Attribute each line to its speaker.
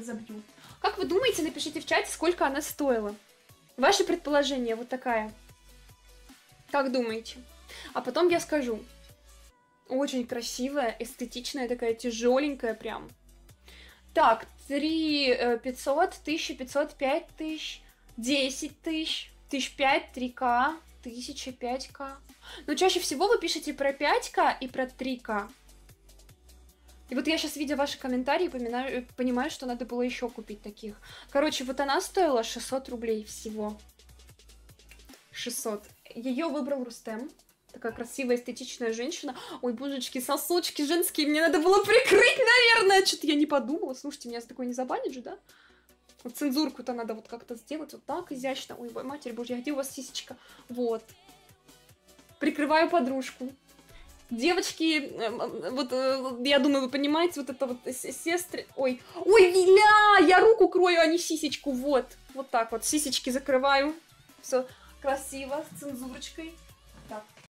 Speaker 1: разобью. Как вы думаете, напишите в чате, сколько она стоила? Ваше предположение вот такая. Как думаете? А потом я скажу. Очень красивая, эстетичная, такая тяжеленькая прям. Так, 3500, 1500, 5000, 10 тысяч, 1005, 3К, 1000, 5К. Но чаще всего вы пишете про 5К и про 3К. И вот я сейчас, видя ваши комментарии, понимаю, что надо было еще купить таких. Короче, вот она стоила 600 рублей всего. 600. Ее выбрал Рустем. Такая красивая, эстетичная женщина. Ой, божечки, сосочки женские. Мне надо было прикрыть, наверное. Что-то я не подумала. Слушайте, меня за такое не забанят же, да? Вот цензурку-то надо вот как-то сделать. Вот так изящно. Ой, матерь божья, где у вас сисечка? Вот. Прикрываю подружку. Девочки, вот я думаю, вы понимаете, вот это вот сестры... Ой, ой, Виля! Я руку крою, а не сисечку. Вот. Вот так вот. Сисечки закрываю. Все красиво, с цензурочкой. Так.